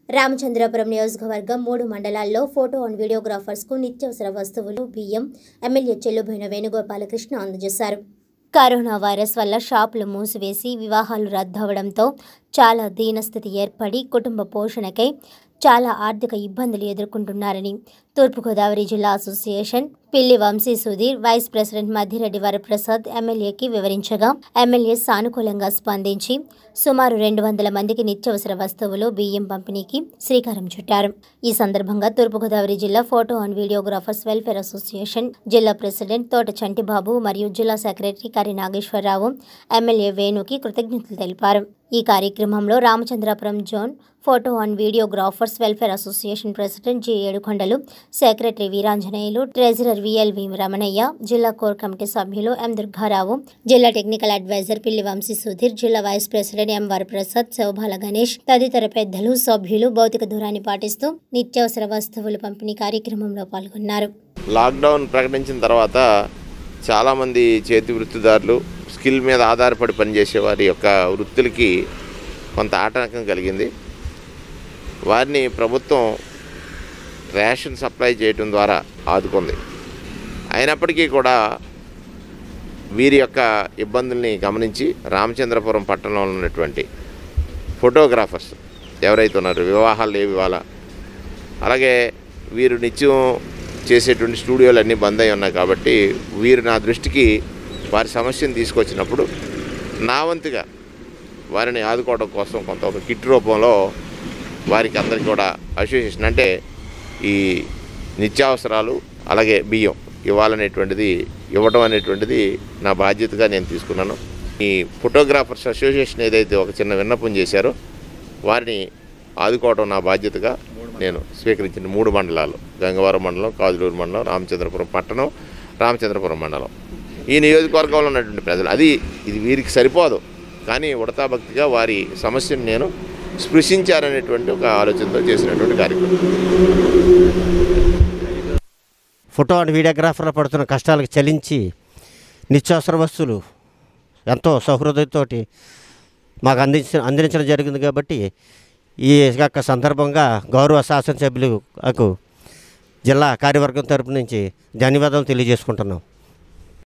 రామచంద్రపురం నియోజకవర్గం 3 మండలాల్లో photo and వీడియోగ్రాఫర్స్కు నిత్యావసర వస్తువులు బియ్యం ఎమ్మెల్యే చెల్లుబోయిన వేణుగోపాలకృష్ణ అందజేశారు. కరోనా వైరస్ వల్ల షాపులు మూసివేసి వివాహాలు రద్దవడంతో చాలా దీనస్థితి ఏర్పడి కుటుంబ పోషణకై చాలా ఆర్థిక ఇబ్బందులు ఎదుర్కొంటున్నారని తూర్పుగోదావరి జిల్లా association Pilli Vamsi Sudheer vice president Maddireddy Varaprasad ఎమ్మెల్యేకి వివరించగా ఎమ్మెల్యే సానుకూలంగా స్పందించి సుమారు 200 మందికి నిత్యావసర వస్తువులు బియ్యం పంపిణీకి శ్రీకారం చుట్టారు. ఈ సందర్భంగా తూర్పుగోదావరి జిల్లా photo and videographers welfare association జిల్లా ప్రెసిడెంట్ తోట చంటిబాబు మరియు జిల్లా సెక్రటరీ కరి నాగేశ్వరరావు ఎమ్మెల్యే వేణుకి కృతజ్ఞతలు తెలిపారు. ఈ కార్యక్రమంలో Ramachandrapuram zone photo and videographers welfare association president G Yedukondalu, secretary Veeranjaneyulu, treasurer VLV Ramanayya, జిల్లా కోర్ కమిటీ సభ్యులు ఎం దుర్గారావు, జిల్లా టెక్నికల్ అడ్వైజర్ పిల్లి వంశీ సుధీర్, జిల్లా vice president M Varaprasad, Shobhala Ganesh తదితర పెద్దలు సభ్యులు భౌతిక దూరాన్ని పాటిస్తూ నిత్యావసర వస్తువులు పంపిణీ కార్యక్రమంలో పాల్గొన్నారు. లాక్డౌన్ ప్రకటించిన తర్వాత చాలామంది చేతి వృత్తిదారులు స్కిల్ మీద ఆధారపడి పనిచేసే వారి యొక్క వృత్తులకి కొంత ఆటంకం కలిగింది. వారిని ప్రభుత్వం రేషన్ సప్లై చేయడం ద్వారా ఆదుకుంది. అయినప్పటికీ కూడా వీరి యొక్క ఇబ్బందుల్ని గమనించి రామచంద్రపురం పట్టణంలో ఉన్నటువంటి ఫోటోగ్రాఫర్స్ ఎవరైతే ఉన్నారో వివాహాలు ఇవాళ అలాగే వీరు నిత్యం చేసేటువంటి స్టూడియోలు అన్నీ బంద్ అయి ఉన్నాయి కాబట్టి వీరు నా దృష్టికి వారి సమస్యను తీసుకొచ్చినప్పుడు నా వంతుగా వారిని ఆదుకోవడం కోసం కొంత ఒక కిట్ రూపంలో వారికి అందరికీ కూడా అసోసియేషన్ అంటే ఈ నిత్యావసరాలు అలాగే బియ్యం ఇవ్వడం అనేటువంటిది నా బాధ్యతగా నేను తీసుకున్నాను. ఈ ఫోటోగ్రాఫర్స్ అసోసియేషన్ ఏదైతే ఒక చిన్న విన్నపం చేశారో వారిని ఆదుకోవడం నా బాధ్యతగా నేను స్వీకరించిన 3 మండలాలు గంగవరం మండలం, కాజులూరు మండలం, రామచంద్రపురం పట్టణం, రామచంద్రపురం మండలం ఈ నియోజకవర్గంలో ఉన్నటువంటి ప్రజలు ఇది వీరికి సరిపోదు కానీ ఉడతా భక్తిగా వారి సమస్యను నేను స్పృశించారనేటువంటి ఒక ఆలోచనతో చేసినటువంటి కార్యక్రమం. ఫోటో అండ్ వీడియోగ్రాఫర్లు పడుతున్న కష్టాలకు చలించి నిత్యావసర వస్తువులు ఎంతో సౌహృదయంతో మాకు అందించడం జరిగింది కాబట్టి ఈ యొక్క సందర్భంగా గౌరవ శాసనసభ్యులకు జిల్లా కార్యవర్గం తరపు నుంచి ధన్యవాదాలు తెలియజేసుకుంటున్నాం.